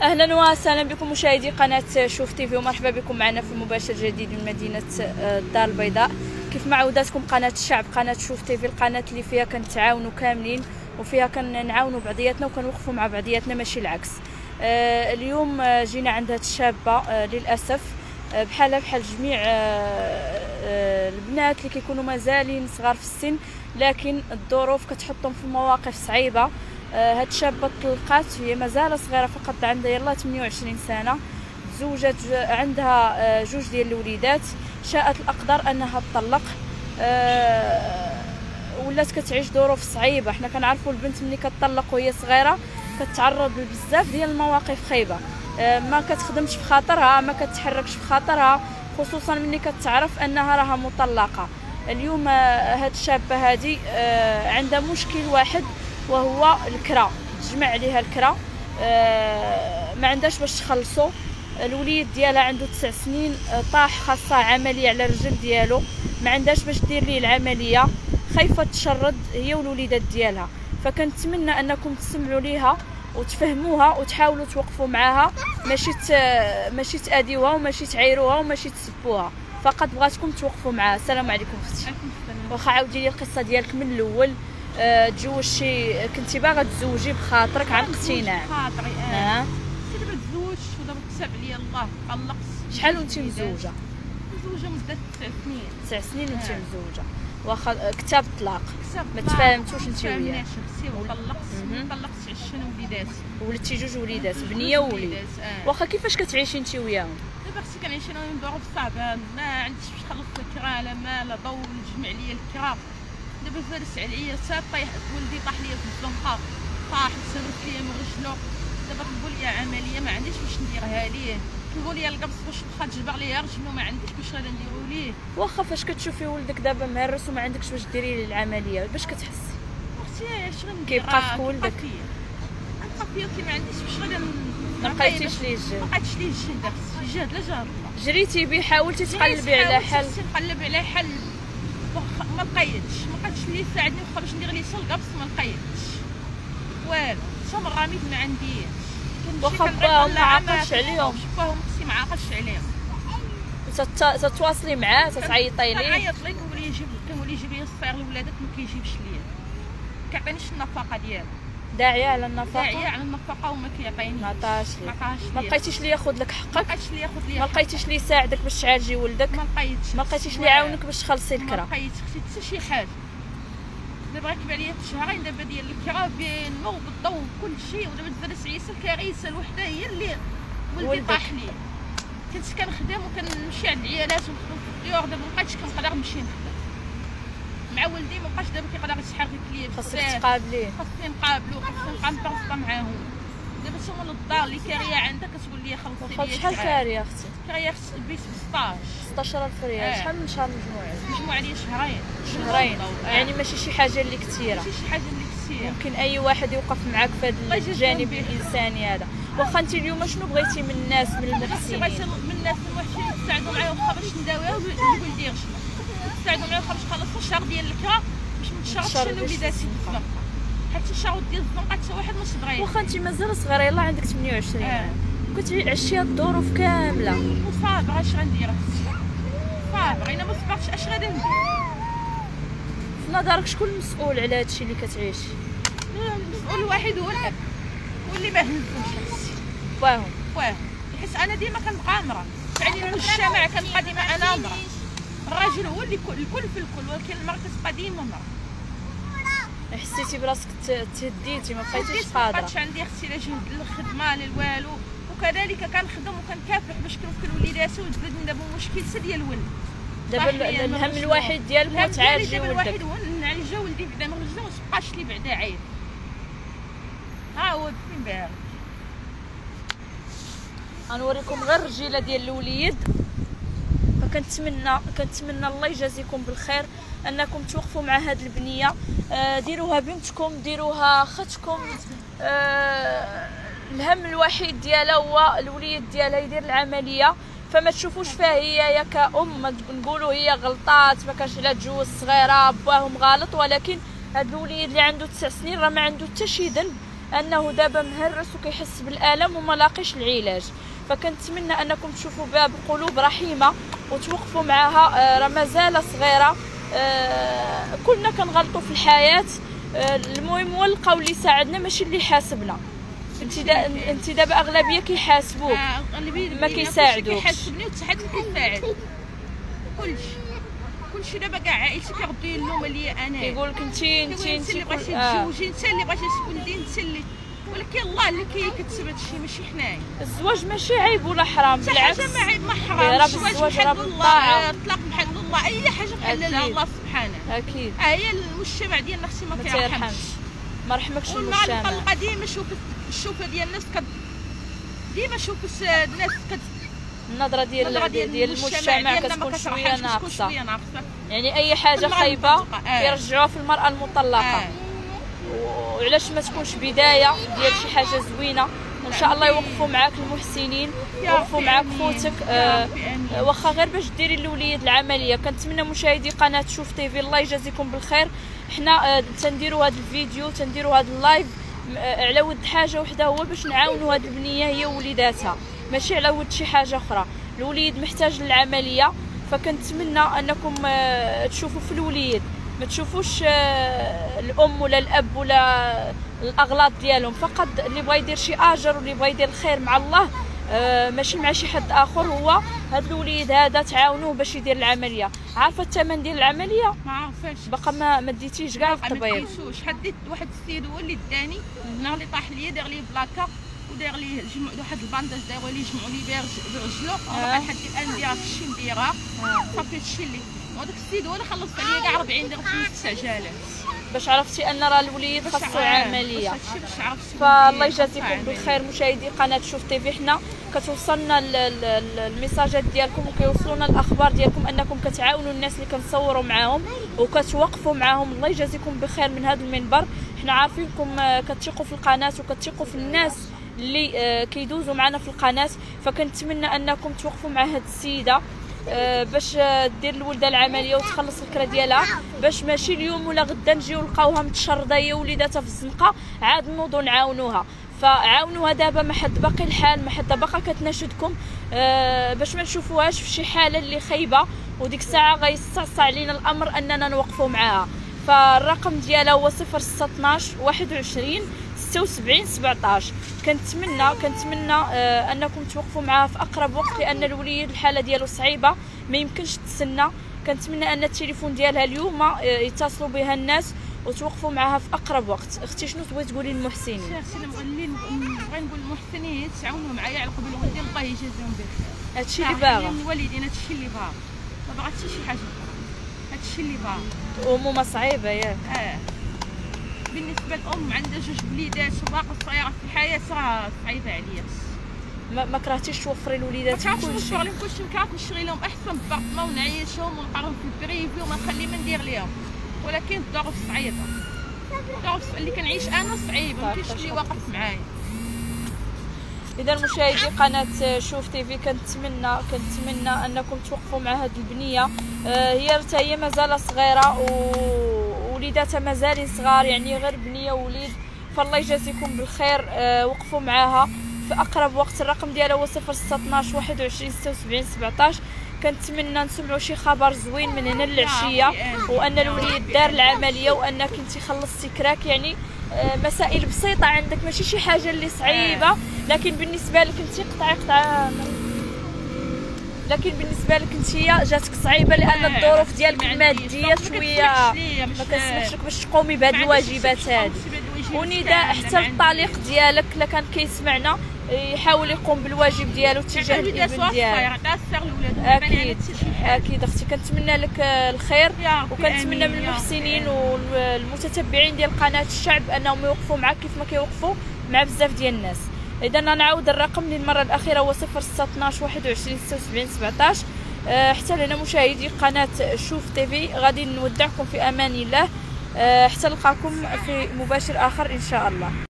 اهلا وسهلا بكم مشاهدي قناه شوف تيفي، ومرحبا بكم معنا في مباشر جديد من مدينه الدار البيضاء. كيف ما عوداتكم قناه الشعب، قناه شوف تيفي، القناه اللي فيها كنتعاونوا كاملين وفيها كنعاونوا بعضياتنا وكنوقفوا مع بعضياتنا ماشي العكس. اليوم جينا عند هاد الشابه للاسف بحال جميع البنات اللي كيكونوا مازالين صغار في السن، لكن الظروف كتحطهم في مواقف صعيبه. هاد الشابه طلقات، هي مازال صغيره فقط، عندها يلاه 28 سنه، تزوجت، عندها جوج ديال الوليدات. شاءت الاقدار انها تطلق، ولات كتعيش ظروف صعيبه. حنا كنعرفوا البنت ملي كتطلق وهي صغيره كتعرض لبزاف ديال المواقف خايبه، ما كتخدمش في خاطرها، ما كتحركش في خاطرها، خصوصا ملي كتعرف انها راها مطلقه. اليوم هاد الشابه هادي عندها مشكل واحد وهو الكرا، تجمع عليها الكرا، ما عندهاش باش تخلصو. الوليد ديالها عنده 9 سنين، طاح، خاصها عمليه على الرجل ديالو، ما عندهاش باش دير ليه العمليه، خايفه تشرد هي والوليدات ديالها. فكنتمنى انكم تسمعوا ليها وتفهموها وتحاولوا توقفوا معاها، ماشي تاديوها وماشي تعايروها وماشي تسبوها، فقط بغاتكم توقفوا معاها. السلام عليكم اختي. واخا عاودي لي القصه ديالك من الاول. تزوجتي، كنتي باغا تزوجي بخاطرك عن اقتناع؟ بخاطري كنت دابا تزوجت ودابا كتب عليا الله، طلقت. شحال وانت مزوجه؟ مزوجه مده 9 سنين. 9 سنين وانت مزوجه، واخا كتاب الطلاق ما تفاهمتوش انت وياه؟ طلقت 20 وليدات، ولدتي جوج وليدات، بنيه ووليد. واخا كيفاش كتعيشي انت وياهم؟ دابا اختي كنعيش انا من ظروف صعبه، ما عنديش باش نخلص الكرا، لا ما لا ضو، نجمع ليا الكرا. دابا فارس عليا حتى طايح، ولدي طاح ليا في الزنقه، طاح سرت ليا من رجلو. دابا طلبوا لي عمليه ما عنديش باش نديرها ليه، طلبوا لي القبص باش واخا تجبر ليا رجلو ما عنديش باش غادي نديرو ليه. واخا فاش كتشوفي ولدك دابا مهرس وما عندكش باش ديري ليه العمليه، باش كتحسي؟ اختي اش غندير؟ كيبقى في ولدك؟ كيبقى فيا كي ما عنديش باش غادي ما لقيتيش ليه الجهد؟ ما لقيتش ليه الجهد اختي، الجهد لا جار الله. جريتي بيه، حاولتي تقلبي على حل؟ نقلب على حل، ما لقيتش اللي يساعدني، واخا باش ندير ليه القبص ما لقيتش والو، حتى من رميد ما عنديش. واخا باهم ما عاقلش عليهم؟ باهم اختي ما عاقلش عليهم. تتواصلي معاه، تتعيطي ليه؟ كنعيط ليه، كنولي يجيب لي الصغير لولادك، ما كيجيبش ليا، كيعطينيش النفقه ديالو، داعيه على النفقه، داعيه على النفقه وما كيعطينيش، ما عطاش ليه. ما لقيتيش ليه ياخذ لك حقك؟ ما لقيتش ليه ياخذ لي، ما لقيتيش ليه يساعدك باش تعالجي ولدك؟ ما لقيتيش ليه يعاونك باش تخلصي الكرا؟ ما لقيت اختي حتى شي حاجه. دابا راكب عليا شهرين دابا ديال الكرا بالنور بالضو وكل شيء، ودابا تزرس عيسى الكارثه الوحده هي اللي ولدي طاح لي. كنت كنخدم وكنمشي عند العيالات ونخدم في الديور، دابا مابقيتش كنقدر نمشي نخدم مع ولدي، مابقاش دابا كيقدر يتحرك ليا. خاصك تقابليه، خاصني نقابلو، خاصني نبقى مترفقه معاهم. دابا تا هما للدار اللي كاريه عندها كتقول لي خلصي لي. شحال كاريه اختي؟ كاريه البيت ب 16000 ريال. شحال من شهر مجموع لي شهرين. يعني ماشي شي حاجه اللي كثيره، ماشي شي حاجه اللي كثيره. ممكن اي واحد يوقف معاك في هذا الجانب الانساني هذا. واخا انت اليوم شنو بغيتي من الناس، من المحسنين؟ بغيت من الناس المحسنين يساعدوا معايا واخا باش نداويها ولدي يرجع، يساعدوا معايا واخا باش نخلصوا الشهر ديال الكرا باش ما نتشرطش انا وليداتي في الزنقه، حتى الشهر ديال الزنقه حتى واحد ما صبغيش. واخا انت مازال صغيره، يلاه عندك 28، كنتي عشتي الظروف كامله وصابره. اش غندير اختي؟ صابره، انا ما صبرتش اش غادي ندير؟ في نظرك شكون المسؤول على هادشي اللي كتعيشي؟ المسؤول الوحيد هو الاب، واللي ما هزمش اختي باهم، حيت انا ديما كنبقى امراه، يعني المجتمع كنبقى ديما انا امراه، الراجل هو اللي الكل في الكل، ولكن المراه كتبقى ديما امراه. حسيتي براسك تهديتي، ما بقيتيش قادره؟ ما بقاتش عندي اختي لا جهد للخدمه لا والو، وكذلك كنخدم وكنكافح باش كنوكل وليداتي، وتزادني دابا مشكل سا ديال الولد. دابا الهم الوحيد ديالك هو تعالجي ولدك. الواحد هو نعالج ولدي بعدا من رجله، ما تبقاش لي بعدا عيب. ها هو فين بارك. غنوريكم غير الرجيله ديال الوليد. فكنتمنى الله يجازيكم بالخير انكم توقفوا مع هاد البنيه، ديروها بنتكم، ديروها اختكم. الهم الوحيد ديالها هو الوليد ديالها يدير العمليه، فما تشوفوش فيها هي كأم ما نقولوا هي غلطات، ما كانش على تجوز صغيره باهم غلط، ولكن هاد الوليد اللي عنده 9 سنين راه ما عنده حتى شي ذنب. انه دابا مهرس وكيحس بالالم وما لاقيش العلاج. فكنتمنى انكم تشوفوا بها بقلوب رحيمه وتوقفوا معها. راه مازال صغيره، كلنا كنغلطوا في الحياه. المهم هو نلقاو اللي يساعدنا ماشي اللي يحاسبنا. انت دابا اغلبيه كيحاسبوك ما كيساعدوك. كيحاسبني وتحد كيساعد كلشي دابا كاع عائلتي كيردوا لي اللومه ليا انا. كيقول لك انت اللي بغيتي تتزوجي، انت اللي بغيتي تكون انت اللي، ولكن الله اللي كيكتب هادشي ماشي حنايا. الزواج ماشي عيب ولا حرام، بالعكس حاجه ما عيب ما حرام. الزواج بحال الله، الطلاق بحال الله، اي حاجه حللها الله سبحانه. اكيد هي المجتمع ديالنا اختي ما كيرحمش، ما رحمكش المجتمع. والمعلقه ديما الشوفه ديال الناس ديما شوف الناس النظره ديال المجتمع كتكون شويه ناقصه. يعني اي حاجه خايبه كيرجعوها في المراه المطلقه. وعلاش ما تكونش بدايه ديال شي حاجه زوينه؟ وان شاء الله يوقفوا معاك المحسنين، يوقفوا معاك خوتك. واخا غير باش ديري لوليد العمليه. كنتمنى مشاهدي قناه شوف تيفي الله يجازيكم بالخير. حنا تنديروا هذا الفيديو، تنديروا هذا اللايف على ود حاجه وحده، هو باش نعاونوا هذه البنيه هي وليداتها، ماشي على ود شي حاجه اخرى. الوليد محتاج للعمليه، فكنتمنى انكم تشوفوا في الوليد، ما تشوفوش الام ولا الاب ولا الاغلاط ديالهم. فقط اللي بغى يدير شي اجر واللي بغى يدير الخير مع الله، ماشي مع شي حد اخر. هو هذا الوليد هذا تعاونوه باش يدير العمليه. عارفه الثمن ديال العمليه؟ ما عارفاش، باقا ما ديتيش كاع الطبيب. ما ديتوش. حديت واحد السيد هو اللي داني، نهار اللي طاح ليا دار لي بلاكا ودار لي واحد البانداج داروا لي جمعوا لي بها برجلو. باقا لحد الان نديرها هادشي نديرها صافي. هادشي اللي وداك السيد هو اللي خلص عليا كاع 40 درهم في الاستعجالات باش عرفتي ان راه الوليد خاصو عمليه. باش فالله يجازيكم بالخير مشاهدي قناه شوف تيفي. حنا كتوصلنا الميساجات ديالكم وكيوصلونا الاخبار ديالكم انكم كتعاونوا الناس اللي كنصوروا معاهم وكتوقفوا معاهم. الله يجازيكم بخير من هذا المنبر. حنا عارفينكم كتثقوا في القناه وكتثقوا في الناس اللي كيدوزوا معنا في القناه. فكنتمنى انكم توقفوا مع هذه السيده باش دير لولدها العمليه وتخلص الكرا ديالها، باش ماشي اليوم ولا غدا نجيو نلقاوها متشرده هي وليداتها في الزنقه عاد نوضوا نعاونوها. فعاونوها دابا ما حد باقي الحال، ما حد باقا كتناشدكم باش ما نشوفوهاش في شي حاله اللي خايبه وديك الساعه غيستعصى علينا الامر اننا نوقفوا معاها. فالرقم ديالها هو 0612 21 76 17. كنتمنى انكم توقفوا معها في اقرب وقت، لان الوليد الحاله ديالو صعيبه ما يمكنش تسنى. كنتمنى ان التليفون ديالها اليوم يتصلوا بها الناس وتوقفوا معها في اقرب وقت. اختي شنو تبغي تقولي للمحسنين؟ بغي نقول للمحسنين تعاونوا معايا على قبل ولدي الله يجازيهم بخير. هادشي اللي باغا الوالدين، هادشي اللي باغا، ما باغا حتى شي حاجه، هادشي اللي باغا. امومه صعيبه ياك. بالنسبه للام عندها جوج وليدات وباقا صغيره في الحياه راه صعيبه عليا. ما كرهتيش توفري لوليداتك كلشي؟ ما كرهتش كلشي، كرهت نشري لهم احسن بارطما ونعيشهم ونلقاهم في البريفي وما نخلي ما ندير لهم. ولكن الظروف صعيبه، الظروف اللي كنعيش انا صعيبه، ما كاينش اللي واقف معايا. اذا مشاهدي قناه شوف تيفي كنتمنى انكم توقفوا مع هذه البنيه. هي مازال صغيره ووليداتها مازالين صغار، يعني غير بنيه ووليد. فالله يجازيكم بالخير. وقفوا معاها في اقرب وقت. الرقم ديالها هو 0612 21 76 17. كنتمنى نسمعوا شي خبر زوين من هنا للعشيه، وان الوليد دار العمليه وانك انت خلصتي كراك. يعني مسائل بسيطه عندك، ماشي شي حاجه اللي صعيبه، لكن بالنسبه لك انت لكن بالنسبه لك انت جاتك صعيبه لان الظروف ديالك الماديه شويه ما كتسمحش لك باش تقومي بهاد الواجبات هذه. ونداء حتى الطليق ديالك الا كان كيسمعنا يحاول يقوم بالواجب ديالو تجاه الابن ديالو. اكيد اختي كنتمنى لك الخير، وكنتمنى من المحسنين والمتتبعين ديال قناه الشعب انهم يوقفوا معك كيف ما كيوقفوا مع بزاف ديال الناس. اذا نعاود الرقم للمره الاخيره هو 0612 21 76 17. حتى لهنا مشاهدي قناه شوف تيفي غادي نودعكم في امان الله، حتى نلقاكم في مباشر اخر ان شاء الله.